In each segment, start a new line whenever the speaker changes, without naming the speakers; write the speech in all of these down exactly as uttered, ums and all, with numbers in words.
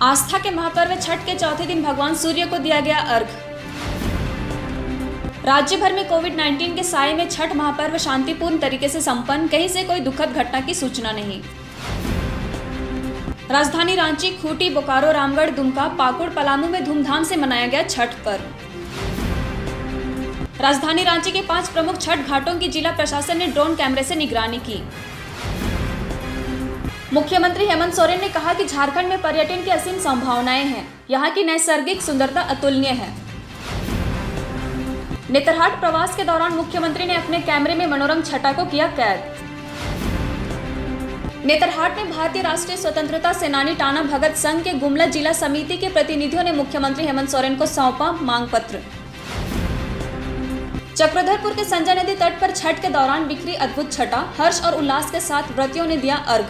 आस्था के महापर्व छठ के चौथे दिन भगवान सूर्य को दिया गया अर्घ। राज्य भर में कोविड उन्नीस के साए में छठ महापर्व शांतिपूर्ण तरीके से संपन्न, कहीं से कोई दुखद घटना की सूचना नहीं। राजधानी रांची, खूंटी, बोकारो, रामगढ़, दुमका, पाकुड़, पलामू में धूमधाम से मनाया गया छठ पर्व। राजधानी रांची के पांच प्रमुख छठ घाटों की जिला प्रशासन ने ड्रोन कैमरे से निगरानी की। मुख्यमंत्री हेमंत सोरेन ने कहा कि झारखंड में पर्यटन की असीम संभावनाएं हैं, यहां की नैसर्गिक सुंदरता अतुलनीय है। नेतरहाट प्रवास के दौरान मुख्यमंत्री ने अपने कैमरे में मनोरम छटा को किया कैद। नेतरहाट में भारतीय राष्ट्रीय स्वतंत्रता सेनानी टाना भगत संघ के गुमला जिला समिति के प्रतिनिधियों ने मुख्यमंत्री हेमंत सोरेन को सौंपा मांग पत्र। चक्रधरपुर के संजय नदी तट पर छठ के दौरान बिखरी अद्भुत छटा, हर्ष और उल्लास के साथ व्रतियों ने दिया अर्घ।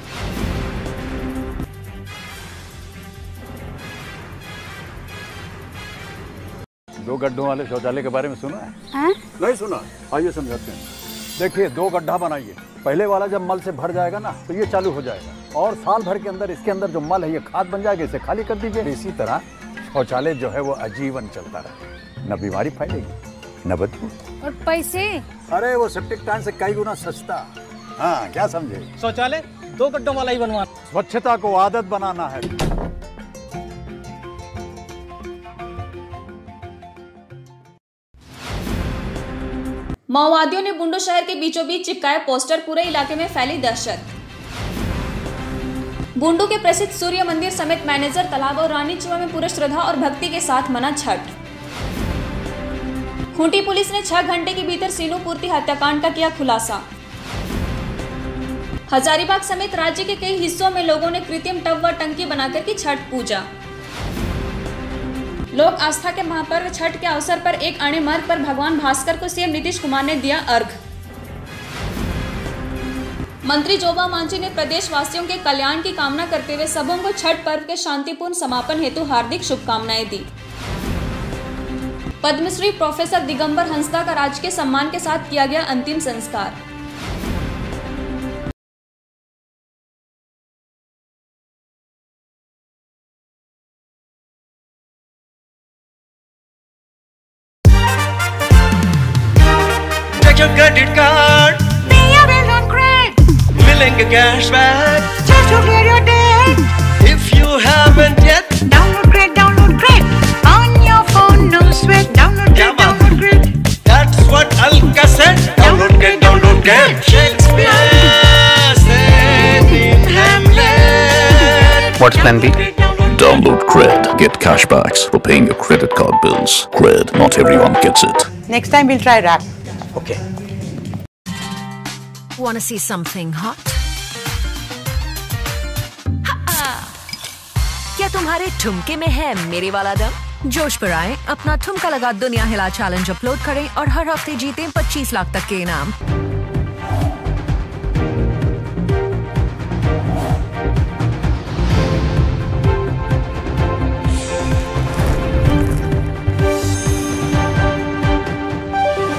दो गड्ढों वाले शौचालय के बारे में सुना है?
हाँ?
नहीं सुना? आइए समझाते हैं। देखिए, दो गड्ढा बनाइए। पहले वाला जब मल से भर जाएगा ना, तो ये चालू हो जाएगा और साल भर के अंदर इसके अंदर जो मल है ये खाद बन जाएगा, इसे खाली कर दीजिए। इसी तरह शौचालय जो है वो आजीवन चलता रहे, न बीमारी फैलेगी न बदबू।
और पैसे?
अरे वो सेप्टिक टैंक से कई गुना सस्ता। हाँ, क्या समझे?
शौचालय दो गड्ढों वाला ही बनवाना।
स्वच्छता को आदत बनाना है।
माओवादियों ने बुंडू शहर के बीचों बीच चिपकाए पोस्टर, पूरे इलाके में फैली दहशत। बुंडू के प्रसिद्ध सूर्य मंदिर समेत मैनेजर तालाब और रानी चुआ में पूरे श्रद्धा और भक्ति के साथ मना छठ। खूंटी पुलिस ने छह घंटे के भीतर सीनू पूर्ति हत्याकांड का किया खुलासा। हजारीबाग समेत राज्य के कई हिस्सों में लोगों ने कृत्रिम टब व टंकी बनाकर की छठ पूजा। लोक आस्था के महापर्व छठ के अवसर पर एक अणे मार्ग पर भगवान भास्कर को सीएम नीतीश कुमार ने दिया अर्घ। मंत्री जोबा मांझी ने प्रदेश वासियों के कल्याण की कामना करते हुए सबों को छठ पर्व के शांतिपूर्ण समापन हेतु हार्दिक शुभकामनाएं दी। पद्मश्री प्रोफेसर दिगंबर हंसदा का राजकीय सम्मान के साथ किया गया अंतिम संस्कार।
your credit card,
Pay your bill on credit.
मिलेंगे cashback.
Just to clear your debt.
If you haven't yet,
Download Cred, download Cred. On your phone, no sweat. Download Cred, download Cred.
that's what Alka said. Download Cred, download Cred. Shakespeare said in Hamlet.
What's plan B? Download Cred. Get cashbacks for paying your credit card bills. Cred, not everyone gets it.
Next time we'll try rap.
Okay.
Want to see something hot? क्या तुम्हारे ठुमके में है मेरे वाला दम? जोश पर आए, अपना ठुमका लगा दुनिया हिला चैलेंज अपलोड करें और हर हफ्ते जीतें पच्चीस लाख तक के इनाम।